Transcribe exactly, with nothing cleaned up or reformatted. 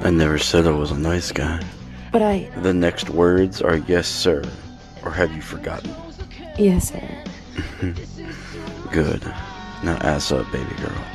I never said I was a nice guy. But I... The next words are yes, sir. Or have you forgotten? Yes, sir. Good. Now ass up, baby girl.